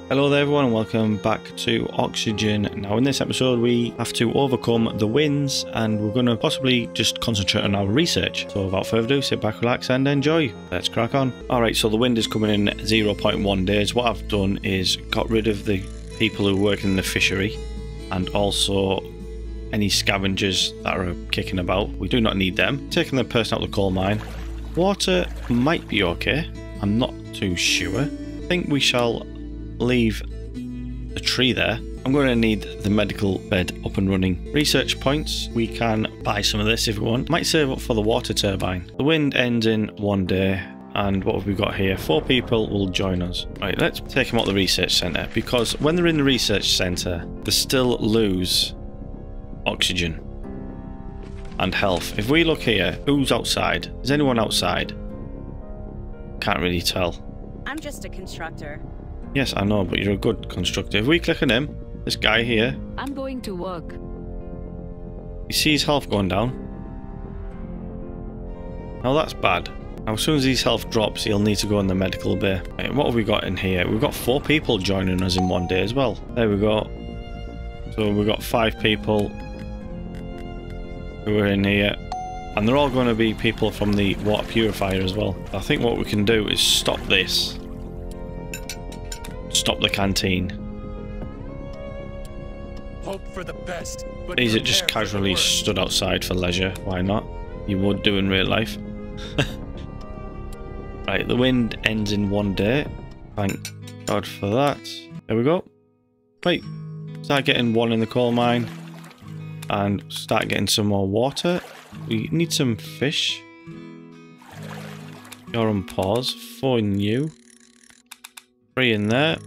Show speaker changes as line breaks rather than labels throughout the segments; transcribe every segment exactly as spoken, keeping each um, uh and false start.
Hello there everyone and welcome back to Oxygen. Now in this episode we have to overcome the winds and we're going to possibly just concentrate on our research. So without further ado, sit back, relax and enjoy. Let's crack on. Alright, so the wind is coming in zero point one days. What I've done is got rid of the people who work in the fishery and also any scavengers that are kicking about. We do not need them. Taking the person out of the coal mine. Water might be okay. I'm not too sure. I think we shall leave a tree there. I'm going to need the medical bed up and running. Research points, we can buy some of this if we want. Might save up for the water turbine. The wind ends in one day, and what have we got here? Four people will join us. Right, let's take them out the research centre, because when they're in the research centre they still lose oxygen and health. If we look here, who's outside? Is anyone outside? Can't really tell.
I'm just a constructor.
Yes, I know, but you're a good constructor. If we click on him, this guy here,
I'm going to work.
You see his health going down? Now that's bad. Now as soon as his health drops, he'll need to go in the medical bay. Right, what have we got in here? We've got four people joining us in one day as well. There we go. So we've got five people who are in here. And they're all going to be people from the water purifier as well. I think what we can do is stop this. Stop the canteen.
Hope for the best, but
These are just casually stood outside for leisure. Why not? You would do in real life. Right, the wind ends in one day. Thank God for that. There we go. Right, start getting one in the coal mine. And start getting some more water. We need some fish. You're on pause. Four new. Three in there.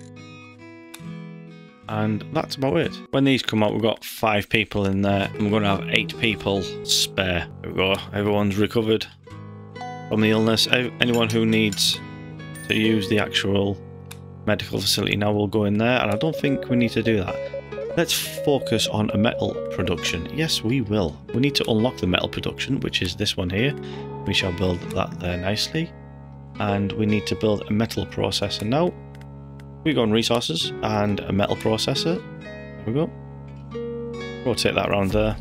And that's about it. When these come out, we've got five people in there. And we're going to have eight people spare. There we go. Everyone's recovered from the illness. Anyone who needs to use the actual medical facility now will go in there. And I don't think we need to do that. Let's focus on a metal production. Yes, we will. We need to unlock the metal production, which is this one here. We shall build that there nicely. And we need to build a metal processor now. We go on resources and a metal processor. There we go. Rotate that around there.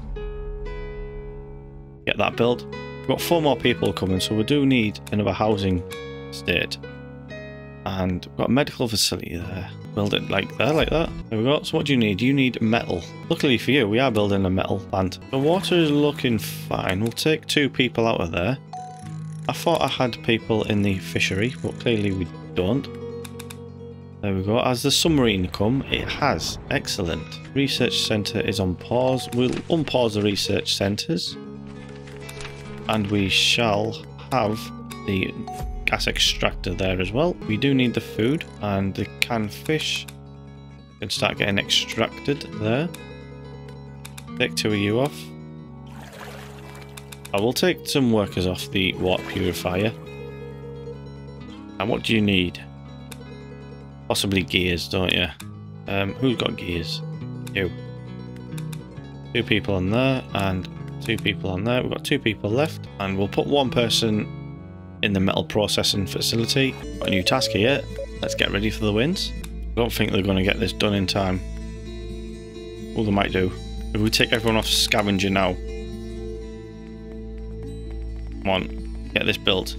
Get that built. We've got four more people coming, so we do need another housing state. And we've got a medical facility there. Build it like there, like that. There we go. So what do you need? You need metal. Luckily for you, we are building a metal plant. The water is looking fine. We'll take two people out of there. I thought I had people in the fishery, but clearly we don't. There we go. Has the submarine come? It has. Excellent. Research centre is on pause. We'll unpause the research centres. And we shall have the gas extractor there as well. We do need the food and the canned fish can start getting extracted there. Take two of you off. I will take some workers off the water purifier. And what do you need? Possibly gears, don't you? Um, who's got gears? You. Two people on there and two people on there. We've got two people left. And we'll put one person in the metal processing facility. Got a new task here. Let's get ready for the winds. I don't think they're going to get this done in time. Well, they might do. If we take everyone off scavenger now. Come on, get this built.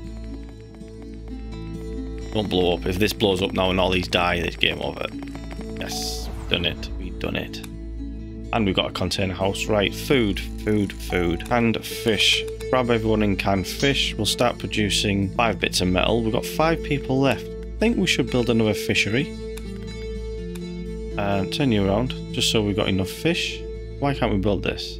Don't blow up. If this blows up now and all these die, it's game over. Yes, done it. We've done it. And we've got a container house. Right, food, food, food. Canned fish. Grab everyone in canned fish. We'll start producing five bits of metal. We've got five people left. I think we should build another fishery. And turn you around, just so we've got enough fish. Why can't we build this?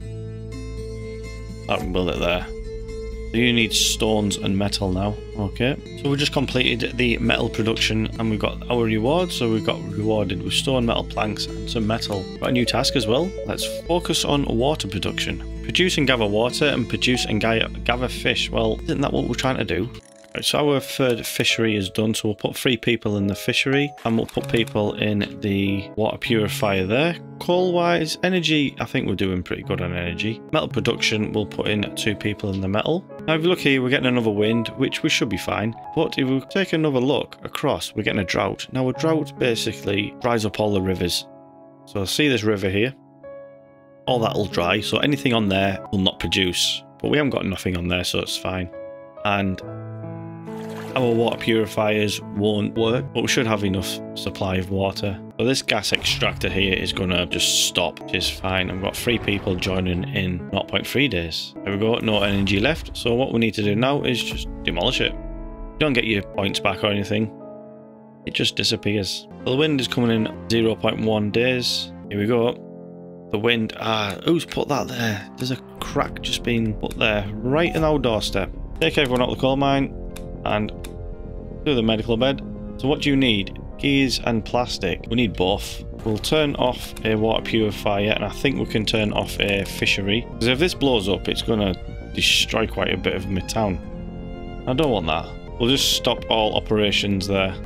I can build it there. So you need stones and metal now. Okay. So we just completed the metal production and we got our reward. So we got rewarded with stone, metal planks and some metal. Got a new task as well. Let's focus on water production. Produce and gather water and produce and gather fish. Well, isn't that what we're trying to do? Right, so our third fishery is done, so we'll put three people in the fishery and we'll put people in the water purifier there. Coal wise, energy, I think we're doing pretty good on energy. Metal production, we'll put in two people in the metal. Now if you look here, we're getting another wind, which we should be fine. But if we take another look across, we're getting a drought. Now a drought basically dries up all the rivers. So see this river here? All that will dry, so anything on there will not produce. But we haven't got nothing on there, so it's fine. And our water purifiers won't work, but we should have enough supply of water. So this gas extractor here is going to just stop, which is fine. I've got three people joining in zero point three days. There we go, no energy left. So what we need to do now is just demolish it. You don't get your points back or anything. It just disappears. So the wind is coming in zero point one days. Here we go. The wind, ah, who's put that there? There's a crack just being put there, right in our doorstep. Take everyone out of the coal mine and do the medical bed. So what do you need? Gears and plastic. We need both. We'll turn off a water purifier and I think we can turn off a fishery. Because if this blows up, it's going to destroy quite a bit of my town. I don't want that. We'll just stop all operations there.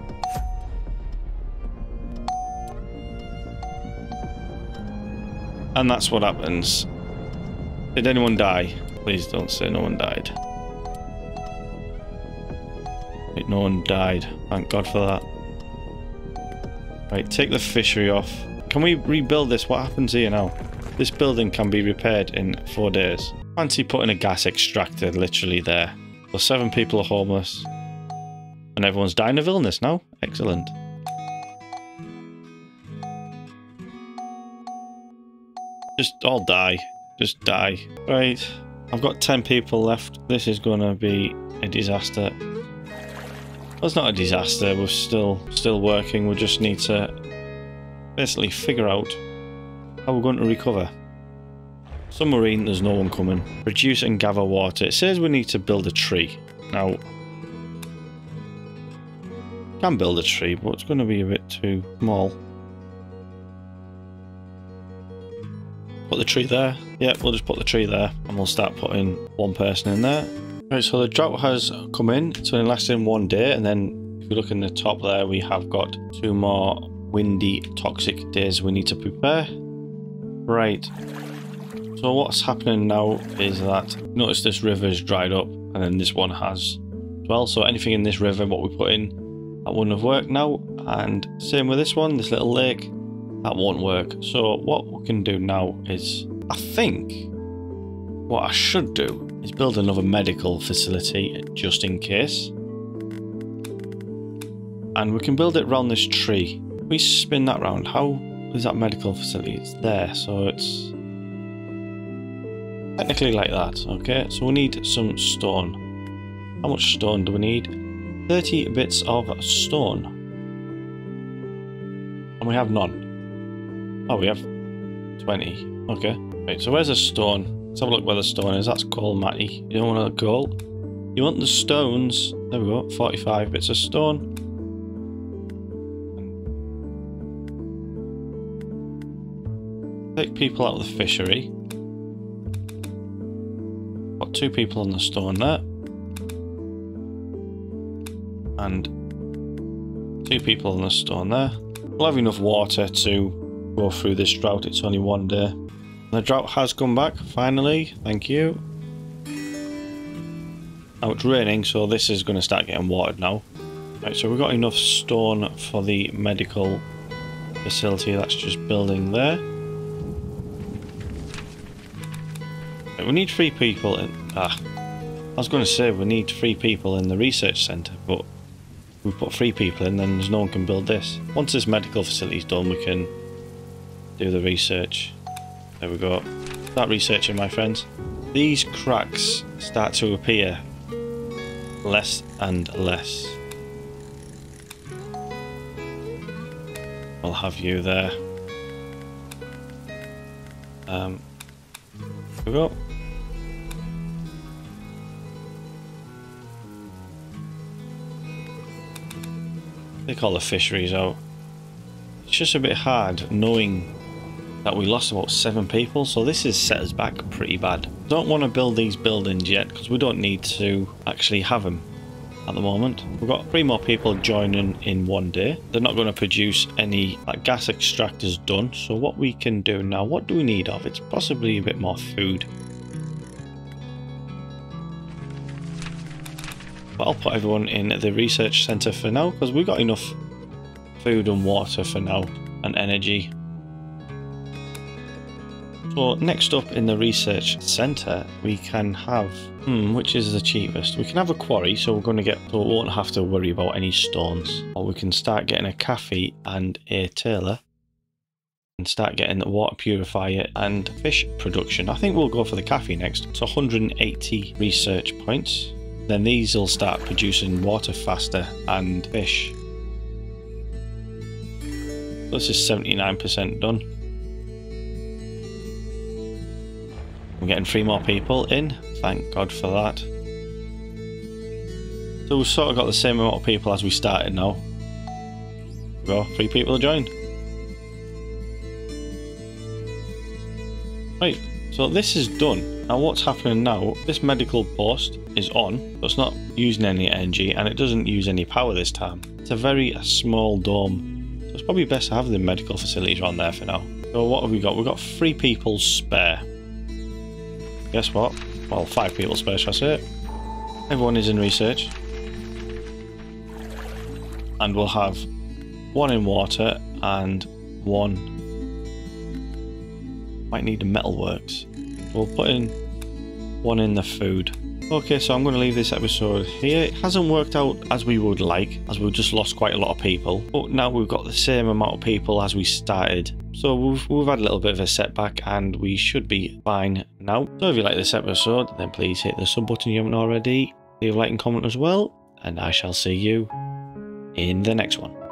And that's what happens. Did anyone die? Please don't say no one died. Wait, no one died. Thank God for that. Right, take the fishery off. Can we rebuild this? What happens here now? This building can be repaired in four days. Fancy putting a gas extractor literally there. So seven people are homeless. And everyone's dying of illness now. Excellent. Just all die. Just die. Right. I've got ten people left. This is going to be a disaster. Well, it's not a disaster. We're still still working. We just need to basically figure out how we're going to recover. Submarine, there's no one coming. Produce and gather water. It says we need to build a tree. Now, can build a tree, but it's going to be a bit too small. Put the tree there. Yeah, we'll just put the tree there and we'll start putting one person in there. Right, so the drought has come in. It's only lasting one day, and then if you look in the top there, we have got two more windy, toxic days we need to prepare. Right. So what's happening now is that, notice this river is dried up, and then this one has as well. So anything in this river, what we put in, that wouldn't have worked now. And same with this one, this little lake. That won't work. So what we can do now is, I think what I should do is build another medical facility just in case. And we can build it around this tree. If we spin that round, how is that medical facility? It's there, so it's technically like that. Okay, so we need some stone. How much stone do we need? thirty bits of stone. And we have none. Oh, we have twenty. Okay. Right, so where's the stone? Let's have a look where the stone is. That's coal, Matty. You don't want the coal. You want the stones. There we go. forty-five bits of stone. Take people out of the fishery. Got two people on the stone there. And two people on the stone there. We'll have enough water to go through this drought. It's only one day. The drought has come back finally. Thank you. Now it's raining, so this is going to start getting watered now. Right, so we've got enough stone for the medical facility that's just building there. Right, we need three people in. Ah, I was going to say we need three people in the research centre, but we put three people in, then there's no one can build this. Once this medical facility is done, we can do the research. There we go. Start researching, my friends. These cracks start to appear less and less. I'll have you there. Um, here we go. Take all the fisheries out. It's just a bit hard knowing that we lost about seven people, so this has set us back pretty bad. Don't want to build these buildings yet because we don't need to actually have them at the moment. We've got three more people joining in one day. They're not going to produce any like, gas extractors done, so what we can do now, what do we need of? It's possibly a bit more food. But I'll put everyone in the research centre for now, because we've got enough food and water for now, and energy. So next up in the research centre, we can have, hmm, which is the cheapest? We can have a quarry, so we're going to get, so we won't have to worry about any stones. Or we can start getting a cafe and a tailor, and start getting the water purifier and fish production. I think we'll go for the cafe next. It's one hundred eighty research points. Then these will start producing water faster and fish. This is seventy-nine percent done. We're getting three more people in. Thank God for that. So we've sort of got the same amount of people as we started now. There we go, three people have joined. Right, so this is done. Now what's happening now, this medical post is on, so it's not using any energy and it doesn't use any power this time. It's a very a small dome, so it's probably best to have the medical facilities around there for now. So what have we got? We've got three people spare. Guess what? Well, five people spare, shall I say it? Everyone is in research. And we'll have one in water and one... might need a metalworks. We'll put in one in the food. Okay, so I'm going to leave this episode here. It hasn't worked out as we would like, as we've just lost quite a lot of people. But now we've got the same amount of people as we started. So we've, we've had a little bit of a setback and we should be fine now. So if you like this episode, then please hit the sub button if you haven't already. Leave a like and comment as well. And I shall see you in the next one.